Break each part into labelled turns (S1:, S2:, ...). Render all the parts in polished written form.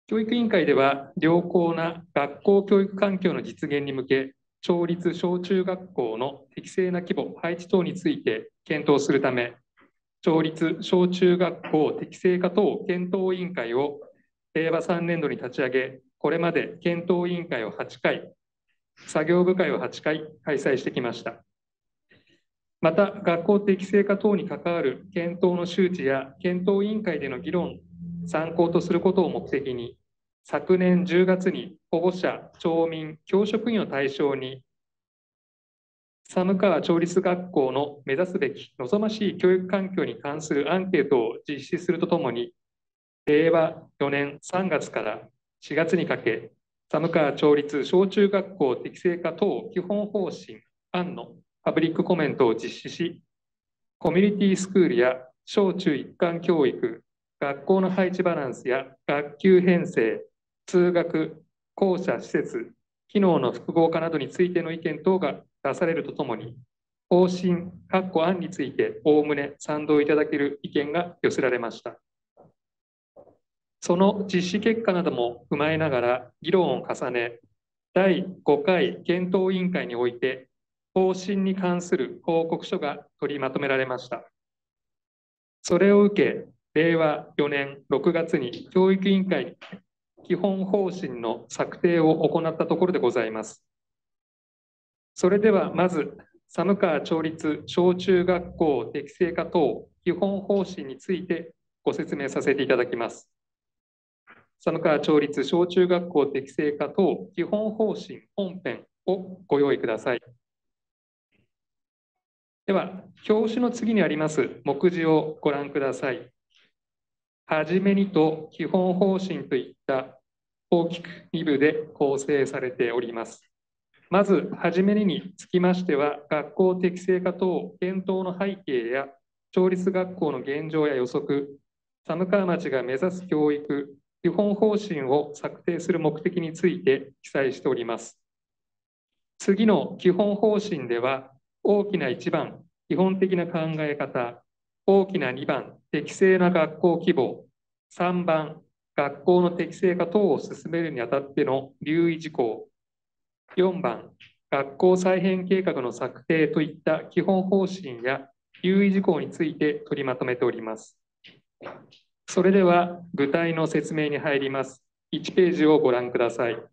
S1: 教育委員会では、良好な学校教育環境の実現に向け、町立小中学校の適正な規模、配置等について検討するため、町立小中学校適正化等検討委員会を令和3年度に立ち上げ、これまで検討委員会を8回、作業部会を8回開催してきました。また、学校適正化等に関わる検討の周知や検討委員会での議論、参考とすることを目的に、昨年10月に保護者、町民、教職員を対象に、寒川町立学校の目指すべき望ましい教育環境に関するアンケートを実施するとともに、令和4年3月から4月にかけ、寒川町立小中学校適正化等基本方針案のパブリックコメントを実施し、コミュニティスクールや小中一貫教育、学校の配置バランスや学級編成、通学、校舎施設、機能の複合化などについての意見等が出されるとともに、方針、案についておおむね賛同いただける意見が寄せられました。その実施結果なども踏まえながら議論を重ね、第5回検討委員会において、方針に関する報告書が取りまとめられました。それを受け、令和4年6月に教育委員会に基本方針の策定を行ったところでございます。それではまず、寒川町立小中学校適正化等基本方針についてご説明させていただきます。寒川町立小中学校適正化等基本方針本編をご用意ください。では、表紙の次にあります目次をご覧ください。はじめにと基本方針といった大きく2部で構成されております。まず、はじめにつきましては、学校適正化等検討の背景や町立学校の現状や予測、寒川町が目指す教育、基本方針を策定する目的について記載しております。次の基本方針では、大きな1番、基本的な考え方、大きな2番、適正な学校規模、3番、学校の適正化等を進めるにあたっての留意事項、4番、学校再編計画の策定といった基本方針や留意事項について取りまとめております。それでは具体の説明に入ります。1ページをご覧ください。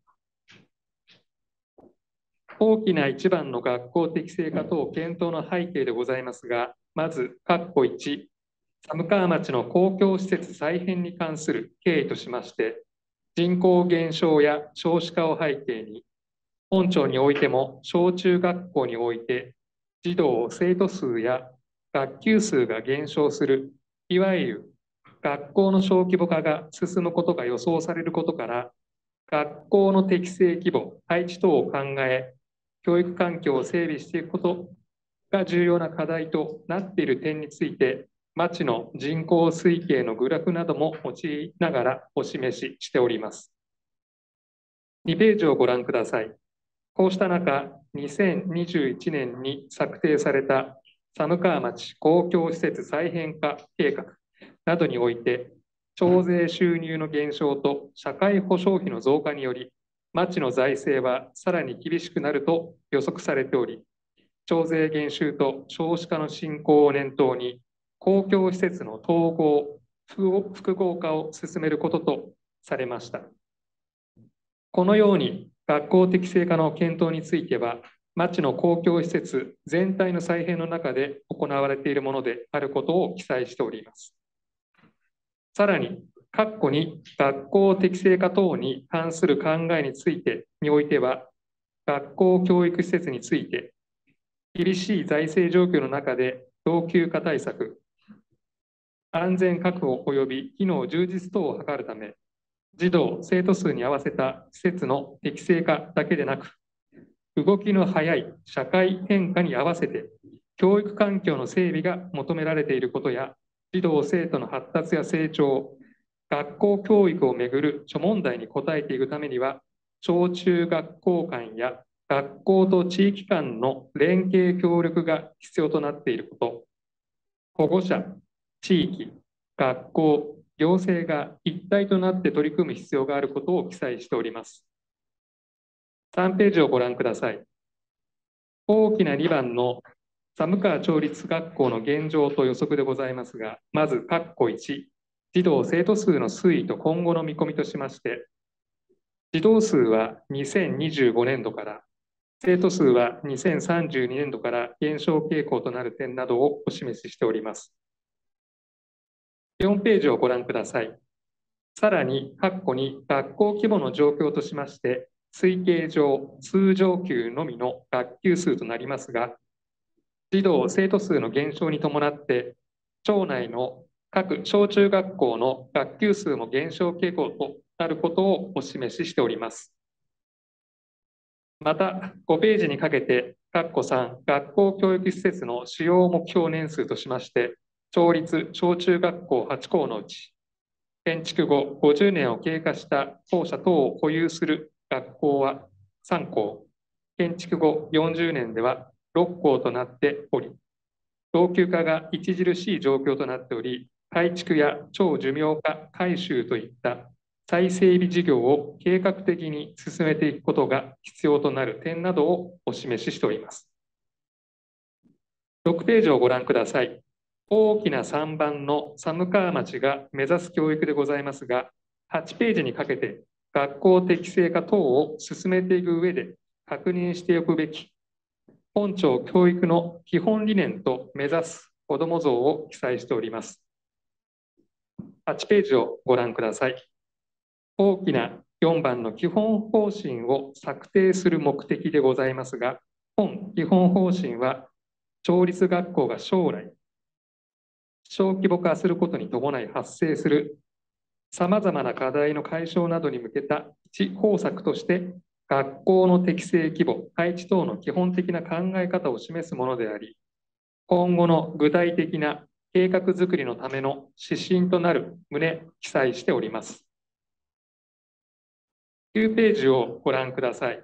S1: 大きな1番の学校適正化等検討の背景でございますが、まず、括弧1、寒川町の公共施設再編に関する経緯としまして、人口減少や少子化を背景に、本町においても小中学校において、児童・生徒数や学級数が減少する、いわゆる学校の小規模化が進むことが予想されることから、学校の適正規模、配置等を考え、教育環境を整備していくことが重要な課題となっている点について、町の人口推計のグラフなども用いながらお示ししております。2ページをご覧ください。こうした中、2021年に策定された寒川町公共施設再編化計画などにおいて、町税収入の減少と社会保障費の増加により、町の財政はさらに厳しくなると予測されており、町税減収と少子化の進行を念頭に、公共施設の統合、複合化を進めることとされました。このように学校適正化の検討については、町の公共施設全体の再編の中で行われているものであることを記載しております。さらに、括弧に学校適正化等に関する考えについてにおいては、学校教育施設について、厳しい財政状況の中で老朽化対策、安全確保及び機能充実等を図るため、児童・生徒数に合わせた施設の適正化だけでなく、動きの速い社会変化に合わせて、教育環境の整備が求められていることや、児童・生徒の発達や成長、学校教育をめぐる諸問題に応えていくためには、小中学校間や学校と地域間の連携協力が必要となっていること、保護者、地域、学校、 行政が一体となって取り組む必要があることを記載しております。3ページをご覧ください。大きな2番の寒川町立学校の現状と予測でございますが、まず、括弧1、児童生徒数の推移と今後の見込みとしまして、児童数は2025年度から、生徒数は2032年度から減少傾向となる点などをお示ししております。4ページをご覧ください。さらに、括弧に学校規模の状況としまして、推計上、通常級のみの学級数となりますが、児童・生徒数の減少に伴って、町内の各小中学校の学級数も減少傾向となることをお示ししております。また、5ページにかけて、括弧3、学校教育施設の主要目標年数としまして、町立小中学校8校のうち、建築後50年を経過した校舎等を保有する学校は3校、建築後40年では6校となっており、老朽化が著しい状況となっており、改築や超寿命化改修といった再整備事業を計画的に進めていくことが必要となる点などをお示ししております。6ページをご覧ください。大きな3番の寒川町が目指す教育でございますが、8ページにかけて学校適正化等を進めていく上で確認しておくべき本庁教育の基本理念と目指す子ども像を記載しております。8ページをご覧ください。大きな4番の基本方針を策定する目的でございますが、本基本方針は町立学校が将来小規模化することに伴い発生するさまざまな課題の解消などに向けた一方策として、学校の適正規模、配置等の基本的な考え方を示すものであり、今後の具体的な計画づくりのための指針となる旨記載しております。9ページをご覧ください。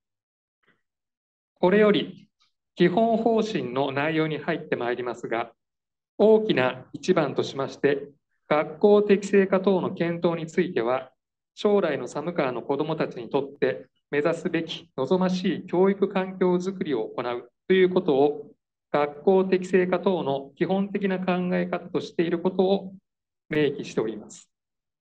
S1: これより基本方針の内容に入ってまいりますが、大きな一番としまして、学校適正化等の検討については、将来の寒川の子どもたちにとって目指すべき望ましい教育環境づくりを行うということを、学校適正化等の基本的な考え方としていることを明記しております。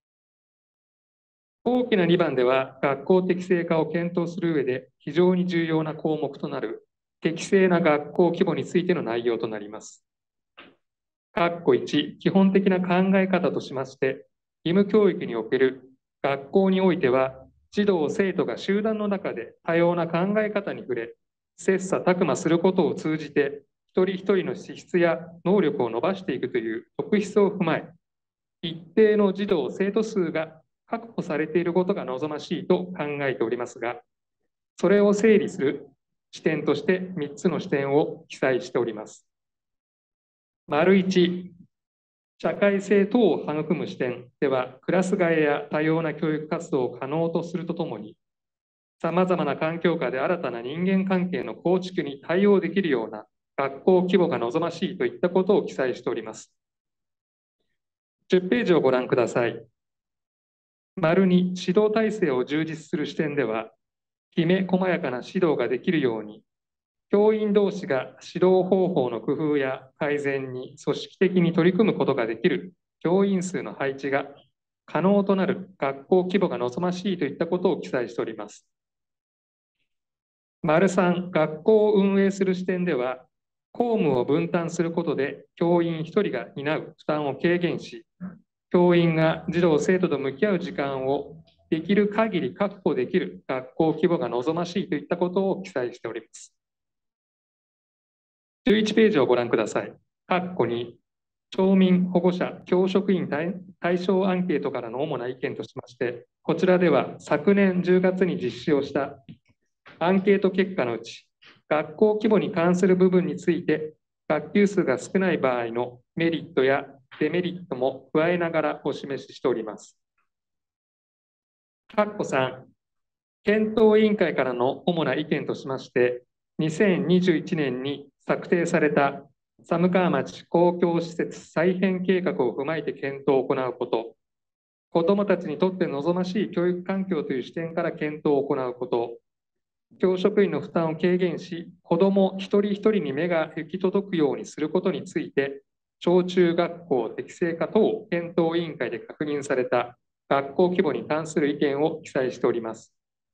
S1: 大きな2番では、学校適正化を検討する上で非常に重要な項目となる適正な学校規模についての内容となります。括弧1、基本的な考え方としまして、義務教育における学校においては、児童・生徒が集団の中で多様な考え方に触れ、切磋琢磨することを通じて、一人一人の資質や能力を伸ばしていくという特質を踏まえ、一定の児童・生徒数が確保されていることが望ましいと考えておりますが、それを整理する視点として3つの視点を記載しております。1、社会性等を育む視点では、クラス替えや多様な教育活動を可能とするとともに、さまざまな環境下で新たな人間関係の構築に対応できるような学校規模が望ましいといったことを記載しております。10ページをご覧ください。2、指導体制を充実する視点では、きめ細やかな指導ができるように、教員同士が指導方法の工夫や改善に組織的に取り組むことができる教員数の配置が可能となる学校規模が望ましいといったことを記載しております。3、学校を運営する視点では、公務を分担することで教員1人が担う負担を軽減し、教員が児童・生徒と向き合う時間をできる限り確保できる学校規模が望ましいといったことを記載しております。11ページをご覧ください。括弧に、町民、保護者、教職員対象アンケートからの主な意見としまして、こちらでは昨年10月に実施をしたアンケート結果のうち、学校規模に関する部分について、学級数が少ない場合のメリットやデメリットも加えながらお示ししております。括弧3、検討委員会からの主な意見としまして、2021年に策定された寒川町公共施設再編計画を踏まえて検討を行うこと、 子どもたちにとって望ましい教育環境という視点から検討を行うこと、教職員の負担を軽減し、子ども一人一人に目が行き届くようにすることについて、小中学校適正化等検討委員会で確認された学校規模に関する意見を記載しております。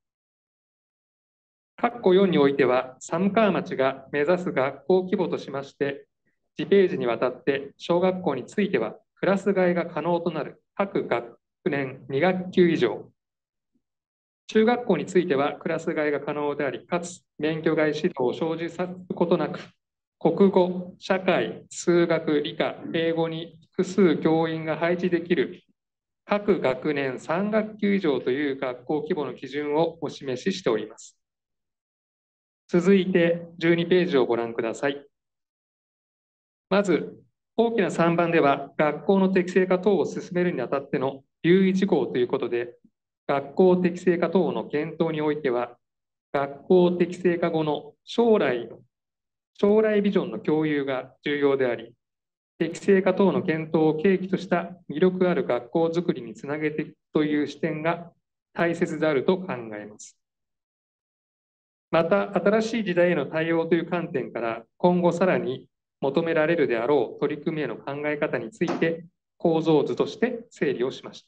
S1: 括弧4においては、寒川町が目指す学校規模としまして、次ページにわたって小学校については、クラス替えが可能となる各学年2学級以上、中学校についてはクラス替えが可能であり、かつ免許外指導を生じさせることなく、国語、社会、数学、理科、英語に複数教員が配置できる各学年3学級以上という学校規模の基準をお示ししております。続いて12ページをご覧ください。まず、大きな3番では、学校の適正化等を進めるにあたっての留意事項ということで、学校適正化等の検討においては、学校適正化後の将来ビジョンの共有が重要であり、適正化等の検討を契機とした魅力ある学校づくりにつなげていくという視点が大切であると考えます。また、新しい時代への対応という観点から、今後さらに求められるであろう取り組みへの考え方について、構造図として整理をしました。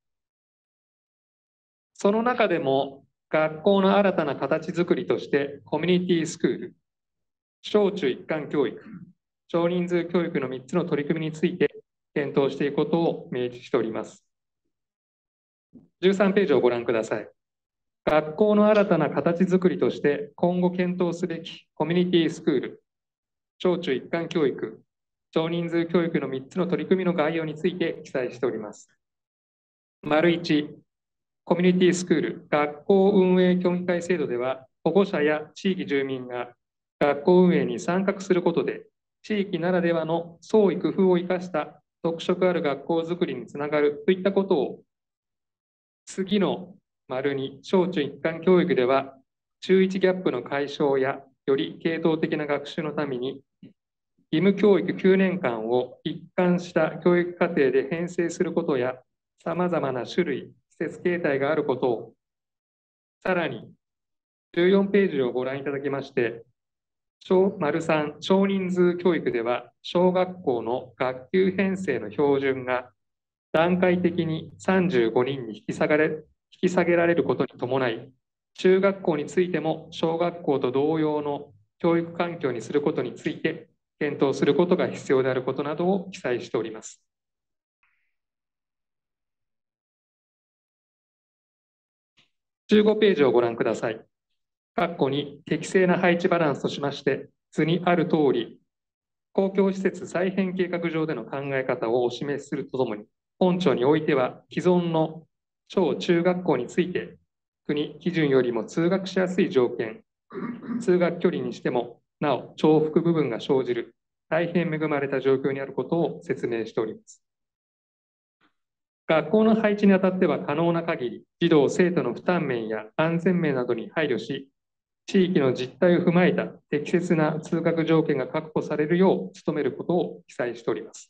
S1: その中でも、学校の新たな形づくりとして、コミュニティスクール、小中一貫教育、少人数教育の3つの取り組みについて検討していくことを明示しております。13ページをご覧ください。学校の新たな形づくりとして今後検討すべきコミュニティスクール、小中一貫教育、少人数教育の3つの取り組みの概要について記載しております。丸1、コミュニティスクール、学校運営協議会制度では、保護者や地域住民が学校運営に参画することで、地域ならではの創意工夫を生かした特色ある学校づくりにつながるといったことを、次の丸2、小中一貫教育では、中1ギャップの解消や、より系統的な学習のために、義務教育9年間を一貫した教育課程で編成することや、さまざまな種類、施設形態があることを、さらに14ページをご覧いただきまして、丸3、少人数教育では、小学校の学級編成の標準が段階的に35人に引き下げられることに伴い、中学校についても小学校と同様の教育環境にすることについて検討することが必要であることなどを記載しております。15ページをご覧ください。括弧に適正な配置バランスとしまして、図にある通り、公共施設再編計画上での考え方をお示しするとともに、本庁においては既存の小中学校について、国基準よりも通学しやすい条件、通学距離にしてもなお重複部分が生じる大変恵まれた状況にあることを説明しております。学校の配置にあたっては可能な限り、児童・生徒の負担面や安全面などに配慮し、地域の実態を踏まえた適切な通学条件が確保されるよう努めることを記載しております。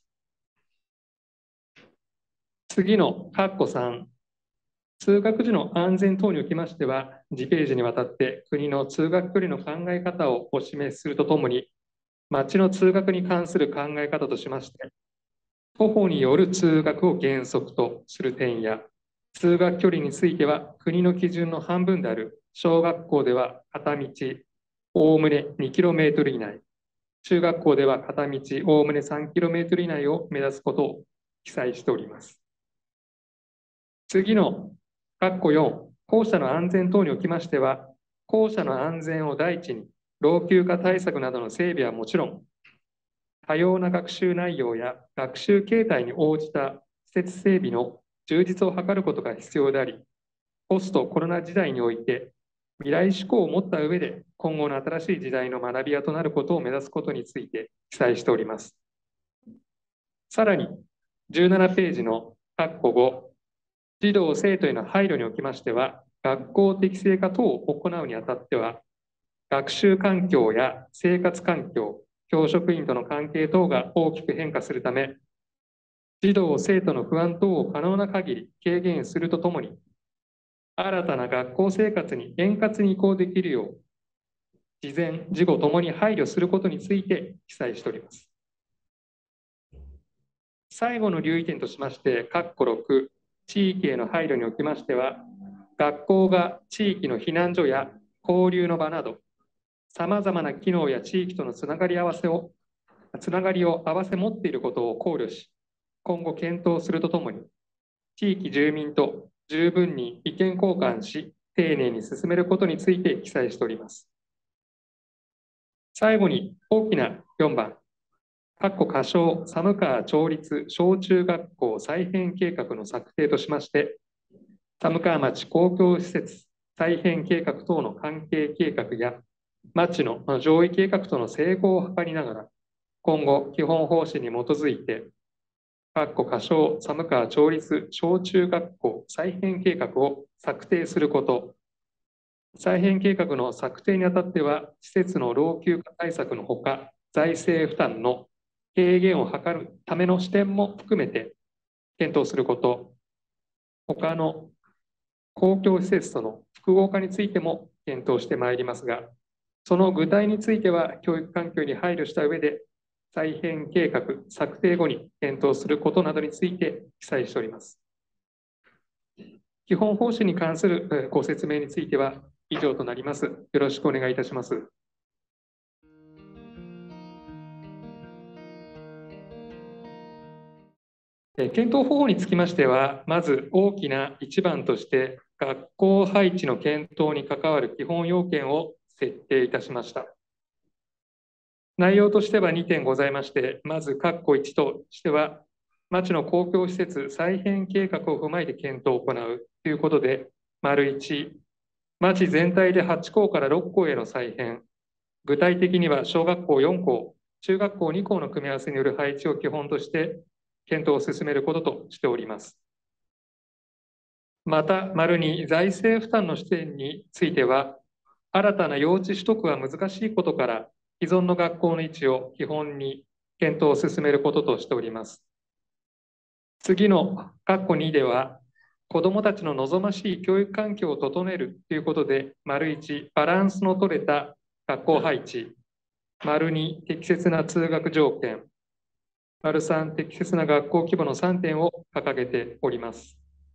S1: 次の括弧3、通学時の安全等におきましては、次ページにわたって国の通学距離の考え方をお示しするとともに、町の通学に関する考え方としまして、徒歩による通学を原則とする点や、通学距離については国の基準の半分である小学校では片道おおむね 2km 以内、中学校では片道おおむね 3km 以内を目指すことを記載しております。次の括弧4、校舎の安全等におきましては、校舎の安全を第一に、老朽化対策などの整備はもちろん、多様な学習内容や学習形態に応じた施設整備の充実を図ることが必要であり、ポストコロナ時代において未来志向を持った上で今後の新しい時代の学び屋となることを目指すことについて記載しております。さらに17ページの括弧5、児童・生徒への配慮におきましては、学校適正化等を行うにあたっては、学習環境や生活環境、教職員との関係等が大きく変化するため、 児童・生徒の不安等を可能な限り軽減するとともに、新たな学校生活に円滑に移行できるよう、事前、事後ともに配慮することについて記載しております。最後の留意点としまして、括弧6、地域への配慮におきましては、学校が地域の避難所や交流の場など、さまざまな機能や地域とのつながりを合わせ持っていることを考慮し、今後検討するとともに、地域住民と十分に意見交換し、丁寧に進めることについて記載しております。最後に大きな4番、仮称寒川町立小中学校再編計画の策定としまして、寒川町公共施設再編計画等の関係計画や、町の上位計画との整合を図りながら、今後、基本方針に基づいて、仮称寒川町立小中学校再編計画を策定すること、再編計画の策定にあたっては、施設の老朽化対策のほか、財政負担の軽減を図るための視点も含めて検討すること、他の公共施設との複合化についても検討してまいりますが、その具体については教育環境に配慮した上で、再編計画策定後に検討することなどについて記載しております。基本方針に関するご説明については以上となります。よろしくお願いいたします。検討方法につきましては、まず大きな一番として、学校配置の検討に関わる基本要件を設定いたしました。内容としては2点ございまして、まず、括弧1としては、町の公共施設再編計画を踏まえて検討を行うということで、丸1、町全体で8校から6校への再編、具体的には小学校4校、中学校2校の組み合わせによる配置を基本として検討を進めることとしております。また、丸2、財政負担の視点については、新たな用地取得は難しいことから、既存の学校の位置を基本に検討を進めることとしております。次の括弧2では、子どもたちの望ましい教育環境を整えるということで、丸1、バランスの取れた学校配置、丸2、適切な通学条件、丸3、適切な学校規模の3点を掲げております。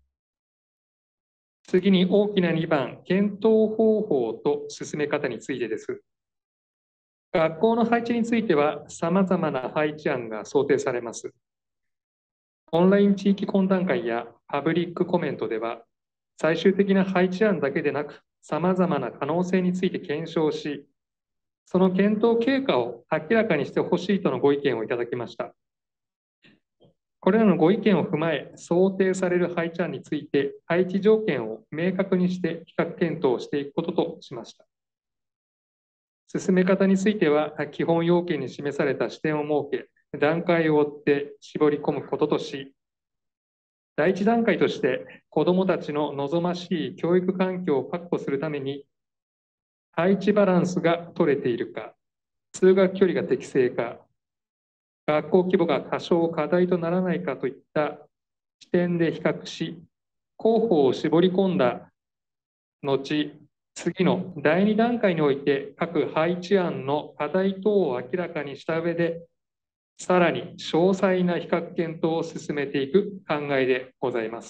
S1: 次に大きな2番、検討方法と進め方についてです。学校の配置については、さまざまな配置案が想定されます。オンライン地域懇談会やパブリックコメントでは、最終的な配置案だけでなく、さまざまな可能性について検証し、その検討経過を明らかにしてほしいとのご意見をいただきました。これらのご意見を踏まえ、想定される配置案について、配置条件を明確にして比較検討していくこととしました。進め方については、基本要件に示された視点を設け、段階を追って絞り込むこととし、第一段階として、子どもたちの望ましい教育環境を確保するために、配置バランスが取れているか、通学距離が適正か、学校規模が多少課題とならないかといった視点で比較し、候補を絞り込んだ後、次の第2段階において各配置案の課題等を明らかにした上で、さらに詳細な比較検討を進めていく考えでございます。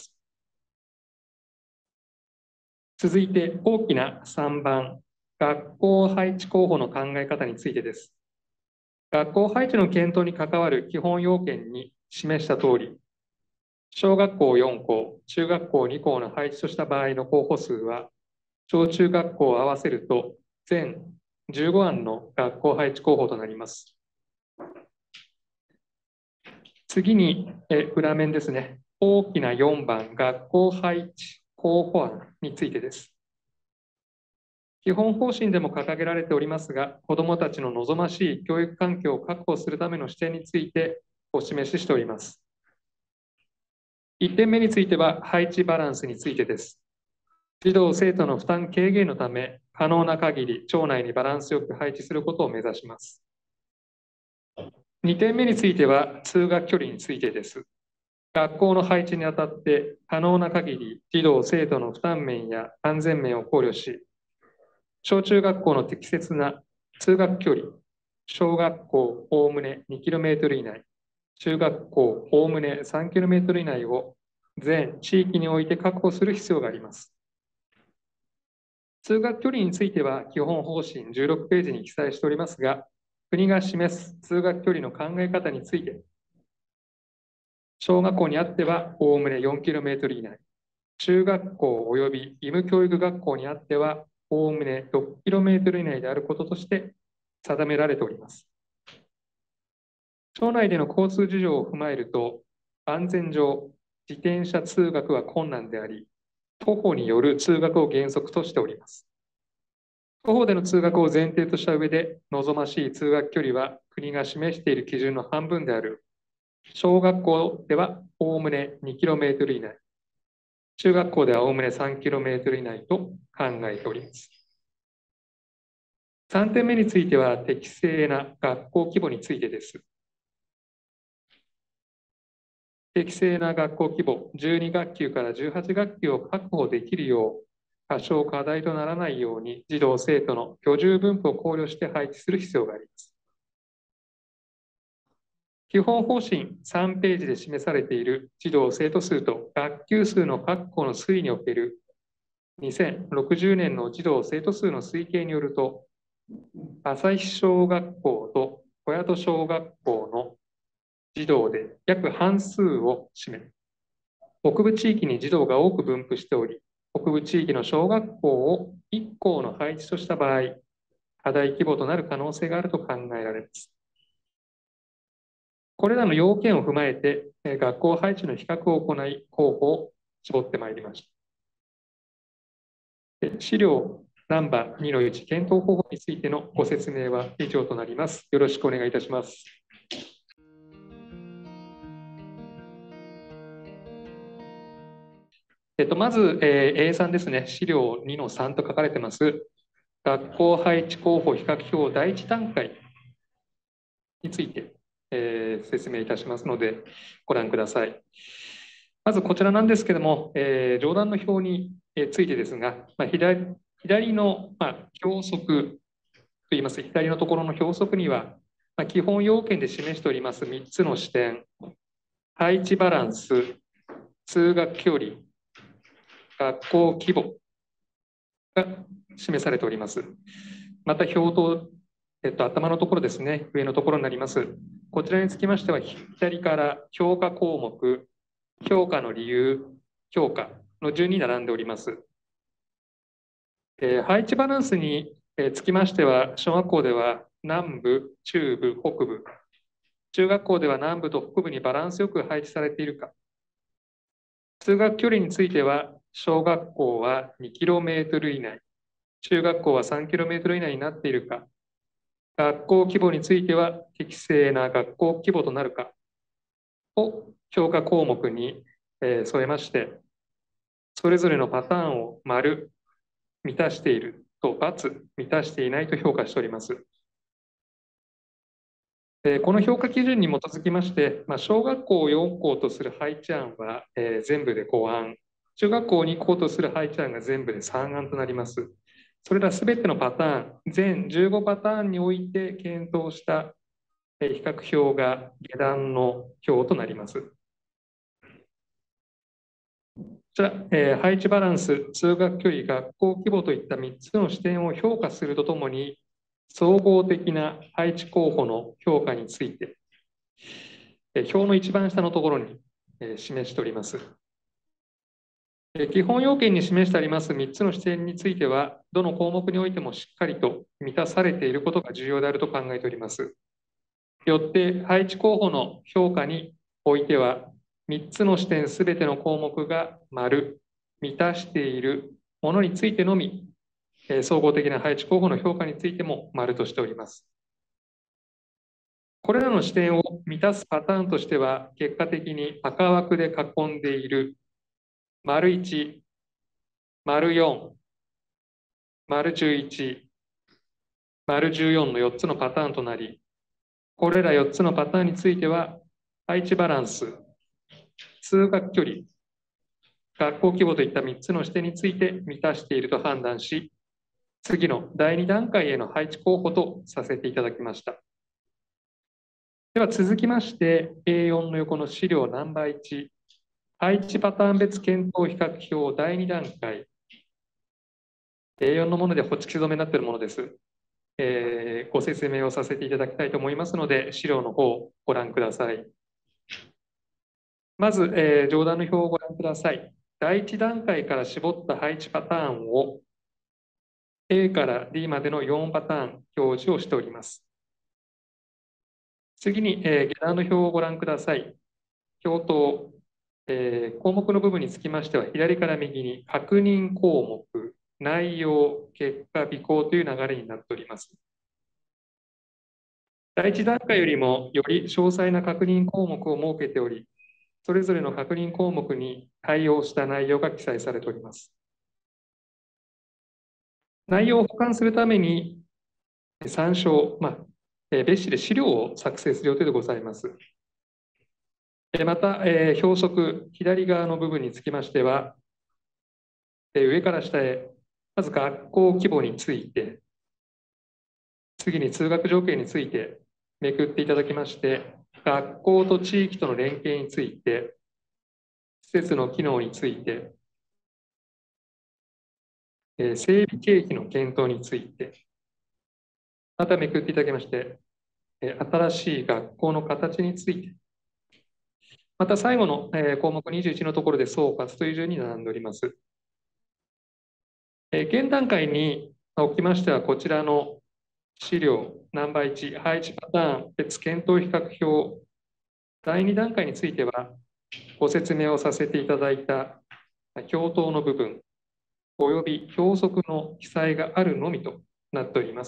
S1: 続いて大きな3番、学校配置候補の考え方についてです。学校配置の検討に関わる基本要件に示したとおり、小学校4校、中学校2校の配置とした場合の候補数は、小中学校を合わせると全15案の学校配置候補となります。次に裏面ですね、大きな4番、学校配置候補案についてです。基本方針でも掲げられておりますが、子どもたちの望ましい教育環境を確保するための視点についてお示ししております。1点目については、配置バランスについてです。児童・生徒の負担軽減のため、可能な限り町内にバランスよく配置することを目指します。2点目については、通学距離についてです。 学校の配置にあたって可能な限り児童・生徒の負担面や安全面を考慮し、小中学校の適切な通学距離、小学校おおむね 2km 以内、中学校おおむね 3km 以内を全地域において確保する必要があります。通学距離については基本方針16ページに記載しておりますが、国が示す通学距離の考え方について、小学校にあってはおおむね 4km 以内、中学校及び義務教育学校にあってはおおむね 6km 以内であることとして定められております。町内での交通事情を踏まえると、安全上、自転車通学は困難であり、徒歩による通学を原則としております。徒歩での通学を前提とした上で、望ましい通学距離は国が示している基準の半分である。小学校ではおおむね 2km 以内、中学校ではおおむね 3km 以内と考えております。3点目については、適正な学校規模についてです。適正な学校規模、12学級から18学級を確保できるよう、過小課題とならないように、児童・生徒の居住分布を考慮して配置する必要があります。基本方針3ページで示されている児童・生徒数と学級数の確保の推移における2060年の児童・生徒数の推計によると、旭小学校と小谷戸小学校の児童で約半数を占め、北部地域に児童が多く分布しており、北部地域の小学校を1校の配置とした場合、課題規模となる可能性があると考えられます。これらの要件を踏まえて、学校配置の比較を行い、候補を絞ってまいりました。資料ナンバー2-1、検討方法についてのご説明は以上となります。よろしくお願いいたします。まず、A3 ですね、資料2-3と書かれてます、学校配置候補比較表第1段階について、説明いたしますので、ご覧ください。まずこちらなんですけれども、上段の表についてですが、左の、表則といいます、左のところの表則には、基本要件で示しております3つの視点、配置バランス、通学距離、学校規模が示されております。また表と、頭のところですね、上のところになります。こちらにつきましては、左から評価項目、評価の理由、評価の順に並んでおります。配置バランスにつきましては、小学校では南部、中部、北部、中学校では南部と北部にバランスよく配置されているか、通学距離については、小学校は 2km 以内、中学校は 3km 以内になっているか、学校規模については適正な学校規模となるかを評価項目に添えまして、それぞれのパターンを丸、満たしていると×、満たしていないと評価しております。この評価基準に基づきまして、小学校を4校とする配置案は全部で5案、中学校を2校とする配置案が全部で3案となります。それらすべてのパターン、全15パターンにおいて検討した比較表が下段の表となります。こちら、配置バランス、通学距離、学校規模といった3つの視点を評価するとともに、総合的な配置候補の評価について、表の一番下のところに示しております。基本要件に示してあります3つの視点については、どの項目においてもしっかりと満たされていることが重要であると考えております。よって、配置候補の評価においては、3つの視点すべての項目が丸、満たしているものについてのみ、総合的な配置候補の評価についても丸としております。これらの視点を満たすパターンとしては、結果的に赤枠で囲んでいる丸1、丸4、丸11、丸14の4つのパターンとなり、これら4つのパターンについては、配置バランス、 通学距離、学校規模といった3つの視点について満たしていると判断し、次の第2段階への配置候補とさせていただきました。では続きまして、A4 の横の資料ナンバー1、配置パターン別検討比較表第2段階、A4 のものでホチキス止めになっているものです。ご説明をさせていただきたいと思いますので、資料の方をご覧ください。まず、上段の表をご覧ください。第1段階から絞った配置パターンを A から D までの4パターン表示をしております。次に、下段の表をご覧ください。表頭、項目の部分につきましては、左から右に確認項目、内容、結果、備考という流れになっております。第1段階よりもより詳細な確認項目を設けており、それぞれの確認項目に対応した内容が記載されております。内容を保管するために参照、別紙で資料を作成する予定でございます。また、表則、左側の部分につきましては、上から下へ、まず学校規模について、次に通学条件についてめくっていただきまして、学校と地域との連携について、施設の機能について、整備経費の検討について、まためくっていただきまして、新しい学校の形について、また最後の項目21のところで総括という順に並んでおります。現段階におきましては、こちらの資料ナンバー1、配置パターン別検討比較表、第2段階については、ご説明をさせていただいた表頭の部分、および表則の記載があるのみとなっております。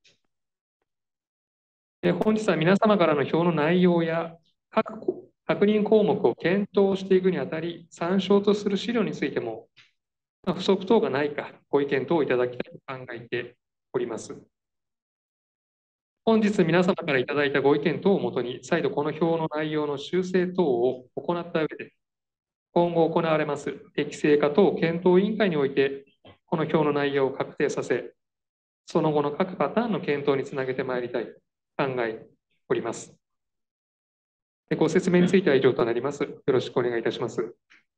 S1: 本日は皆様からの表の内容や各確認項目を検討していくにあたり、参照とする資料についても、不足等がないか、ご意見等をいただきたいと考えております。本日皆様からいただいたご意見等をもとに、再度この表の内容の修正等を行った上で、今後行われます適正化等検討委員会において、この表の内容を確定させ、その後の各パターンの検討につなげてまいりたいと考えております。ご説明については以上となります。よろしくお願いいたします。